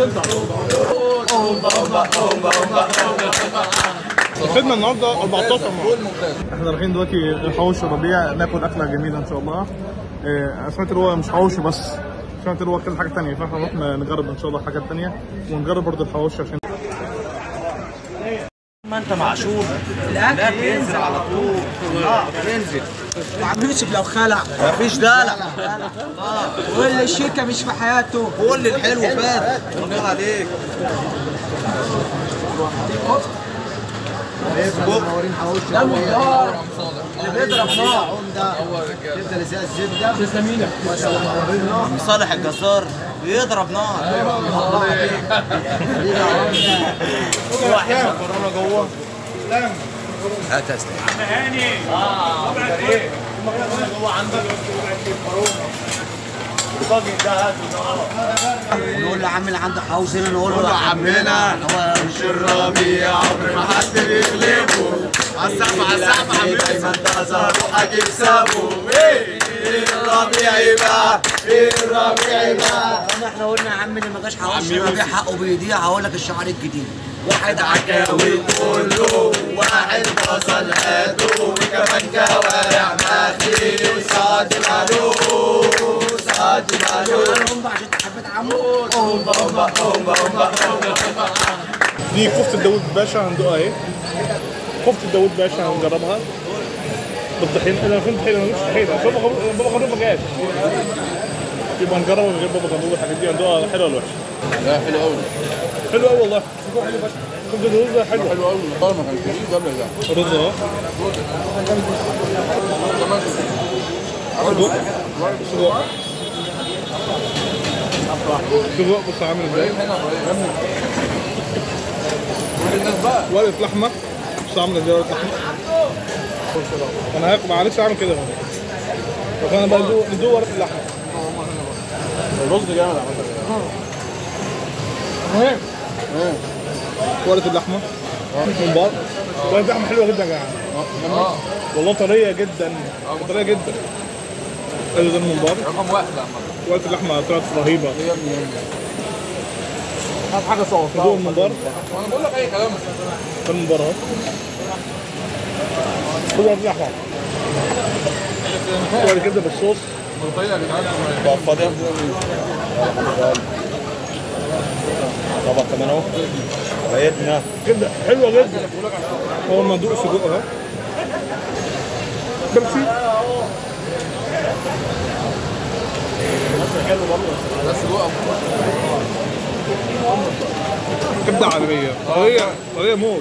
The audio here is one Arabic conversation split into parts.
انت. الخدمه النهارده 14 احنا رايحين دلوقتي حواوشي ربيع ناكل اكله جميله ان شاء الله. انا سمعت ان هو مش حواوشي بس، سمعت ان هو كل حاجه ثانيه، فاحنا نروح نجرب ان شاء الله حاجات ثانيه ونجرب برضه الحواوشي عشان ما انت معشوق الاكل ينزل على طول. ينزل وعم يوسف لو خلع مفيش دلع. واللي الشركه مش في حياته كل الحلو فات. الله عليك. ده المختار اللي بيضرب نار. تبدا لسان الزبده تسلمينا صالح الجزار بيضرب نار. في واحد مكرونه جوه. هات يا استاذ عم هاني. ايه المكرونه جوه عندك؟ نقول له عم اللي عنده حوزه نقول له عمنا مش الربيع عمر ما حد بيغلبه. عالسقف عالسقف عمنا دايما تظهروا اكسبه. ايه الربيع يبقى ايه الربيع يبقى. احنا قلنا يا عم اللي ما جاش حوزه الربيع حقه بيضيع. هقول لك الشعار الجديد. واحد عكاوي كله واحد بصل هاتو وكمان كوارع مخلي وصاد مالو صاد مالو. هم عشان حبيت عمو. دي كفتة داوود باشا هندوقها اهي. كفتة داوود باشا هنجربها بالطحين. انا فهمت طحين، انا مش طحين، بابا غنوج ما جاش. يبقى نجربها من غير بابا غنوج. الحاجات دي هندوقها حلوه ولا وحشه؟ لا حلو قوي. حلو قوي والله. كفتة داوود حلو. حلو قوي. المطار ما كانش فيه قبل ده. رز اهو. سجق. سجق بص عامل ازاي. ورقة لحمة بص عاملة ازاي ورقة لحمة. انا هاكل معلش اعمل كده بس انا بقى ندوق ورقة اللحمة. الرز جامد عامة. ورقة اللحمة ممبار. ورقة اللحمة حلوة جدا يا جماعة. والله طرية جدا، طرية جدا. ادي ده الممبار. رقم واحد يا عم. ورقة اللحمة طلعت رهيبة. هات حاجة صوص. ندوق الممبار. وانا بقول لك اي كلام. ده الممبار اهو. خد ورقة اللحمة. وبعد كده بالصوص. ملوخية يا جدعان. بقى فاضي. طبق كمان اهو. بيتنا كده حلوة جدا. اول ما ندوق السجق اهو. كرسي. بس جوه كبدة عربية. طرية موت.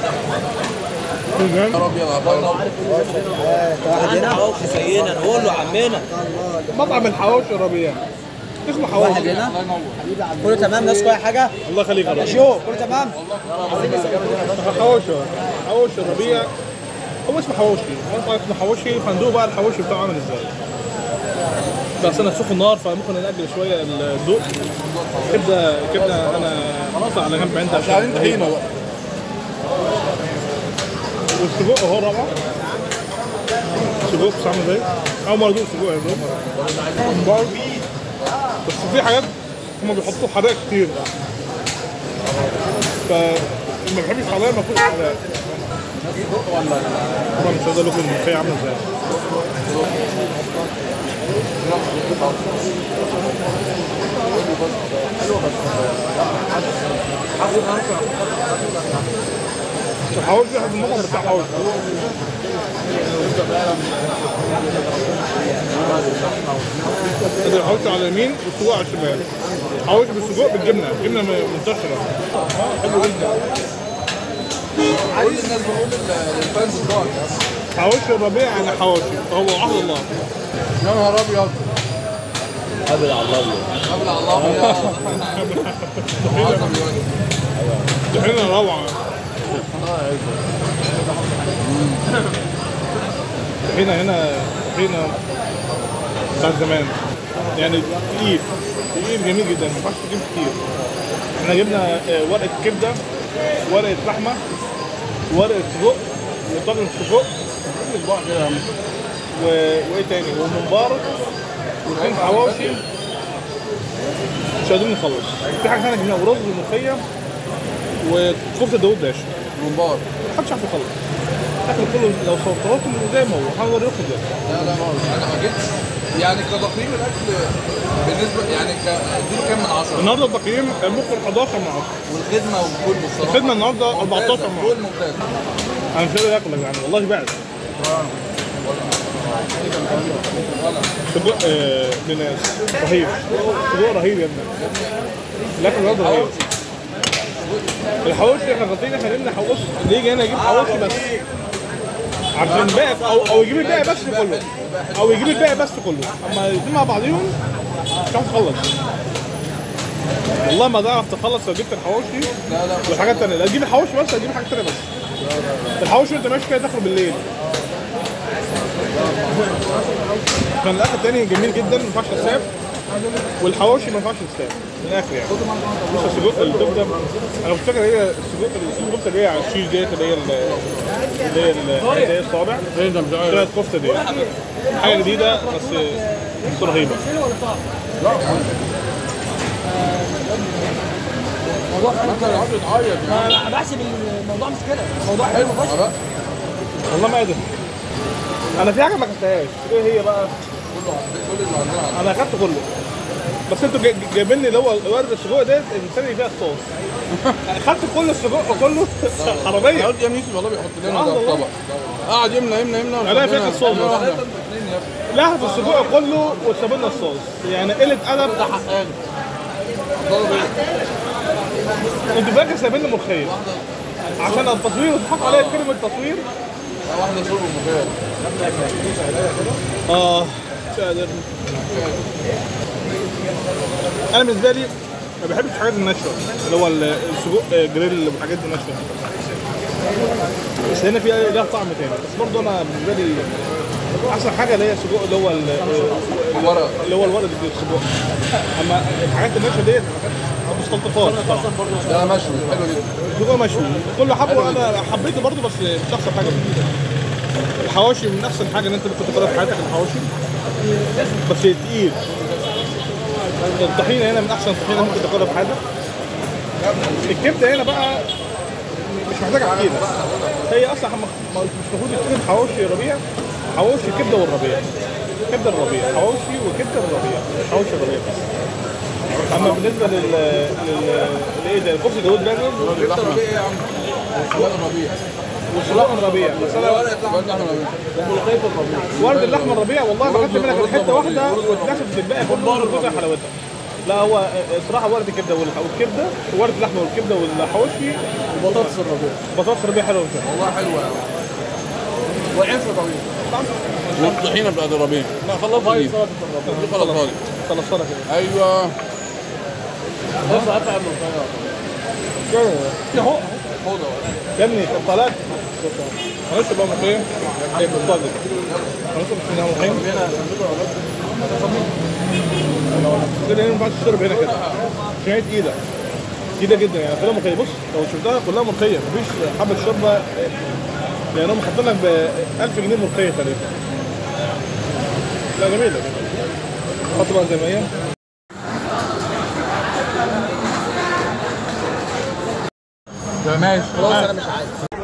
يا رب يا الله. عندنا حواوشي زينا نقول له عمنا. مطعم الحواوشي ربيع اسمه حواوشي. واحد هنا كله تمام. ناس كل حاجه الله يخليك يا رب. شوف كله تمام. حواوشي ربيع. هو اسمه حواوشي، مطعم اسمه حواوشي. فندوق بقى الحواوشي بتاعه عامل ازاي. بس انا سخن نار فممكن نأجل شويه الذوق. كبده انا خلاص على جنب عندي عشان طحينه بقى. والسجق اهو رابعه. سجق بس عامل ازاي. اول مره ادوق سجق يا دوب. بس في حاجات هم بيحطوا حراق كتير، فما بحبش حراق ما فيهوش حراق. طبعا مش هقدر لكم الملوخيه عامله ازاي. حاولت واحد من المطعم بتاع حاولت. حاولت على اليمين والسجق على الشمال. حاولت بالسجق بالجبنه، جبنه منتشره. حلو جدا. كل الناس بتقول للفانز بتوعك. حواوشي الربيع يعني حواوشي هو وحد الله. يا نهار ابيض. قبل على الله. قبل على الله. طحينه روعه. طحينه هنا طحينه بتاعت زمان يعني. تقيل جميل جدا، ما ينفعش تجيب كتير. احنا جبنا ورقه كبده، ورقه لحمه، ورقه سجق وطاجن سجق صباع كده، وايه تاني، وممبار واثنين حواوشي مش قادرين نخلص. في حاجه ثانيه جبناها ورز وملوخيه وكفته داوود باشا. ممبار. محدش عارف يخلص. الاكل كله لو صورته زي ما هو هنقدر ياخد ده. لا انا ما جيتش يعني كتقييم الاكل بالنسبه يعني اديله كام من 10؟ النهارده التقييم ممكن 11 من 10. والخدمه والكل بصراحه الخدمه النهارده 14 من 10. كل ممتاز. انا مش قادر اكل يعني والله بعد. سجق لناس رهيب. سجق رهيب يا ابني. الاكل النهارده رهيب. الحواوشي احنا غلطين احنا جبنا حواوشي اللي يجي هنا يجيب حواوشي بس عشان الباقي او يجيب الباقي بس كله او يجيب الباقي بس كله اما الاثنين مع بعضيهم مش هتعرف تخلص والله ما تعرف تخلص لو جبت الحواوشي والحاجات الثانيه لا تجيب الحواوشي بس هتجيب حاجه ثانيه بس الحواوشي انت ماشي كده تاكله بالليل كان الاكل الثاني جميل جدا ما ينفعش تساب والحواوشي ما ينفعش تساب من الاخر يعني بص السجق الكبده انا كنت فاكر هي الكبده اللي هي على الشيش ديت اللي هي الصابع طلعت كفته دي حاجه جديده بس رهيبه الموضوع حلو كده عايز يتعيط انا بحسب الموضوع مش كده الموضوع حلو فشخ والله ما قادر انا في حاجه ما اكلتهاش ايه هي بقى؟ كل اللي عندنا انا اكلت كله بس انتوا جايبين لي اللي هو ورد السجق ده الثاني فيها الصوص اخدت كل السجق كله حراميه قلت يا ميسي والله بيحط لنا ده في طبق قاعد يملى انا فاكر الصوص لا في السجق كله وساب لنا الصوص يعني قله ادب ده حقاني انتوا فاكر سايبين لي ملوخيه عشان التصوير وتضحكوا عليا بكلمه التصوير واحده شرب مخيل مش قادر انا بالنسبه لي ما بحبش الحاجات الناشفه اللي هو السجق جريل والحاجات دي ناشفه بس هنا في لها طعم تاني بس برضه انا بالنسبه لي احسن حاجه اللي هي السجق اللي هو الورق السجق اما الحاجات الناشفه ديت مستلطفات ده مشوي حلو جدا السجق مشوي كل حبه انا حبيته برضه بس مش احسن حاجه الحواوشي من احسن حاجه ان انت ممكن تاكلها في حياتك الحواوشي بس تقيل الطحينه هنا من احسن الطحينه ممكن تاكلها في حياتك الكبده هنا بقى مش محتاجه عقيده هي اصلا مش المفروض يتكتب حواوشي ربيع حواوشي كبده والربيع كبده الربيع حواوشي وكبده الربيع مش حواوشي الربيع بس اما بالنسبه ايه ده الكفته داوود باشا كبده ربيع ايه يا عم؟ سلام الربيع وسلام الربيع بس انا ورد اللحمه الربيع والله ما خدت منها غير حته واحده واتنفذت الباقي كله من كتر حلاوتها لا هو الصراحه ورد الكبده والكبده وورد اللحمه والكبده والحواوشي وبطاطس الربيع بطاطس الربيع حلوه جدا والله حلوه يعني والعيش طويل والطحينه بتاعت الربيع لا خلصها دي خلصها لي خلصتها كده ايوه بص قطع اهو يا ابني طلعت هنشرب بقى ملوخيه ايه بالطاقه هنشرب فيها ملوخيه كده هنا ما ينفعش تشرب هنا كده عشان هي تقيله جدا يعني كلها ملوخيه بص لو شربتها كلها ملوخيه مفيش حبه شوربه لانهم حاطين لك ب 1000 جنيه ملوخيه تقريبا لا جميله حط بقى زي ما هي ماشي خلاص انا مش عايز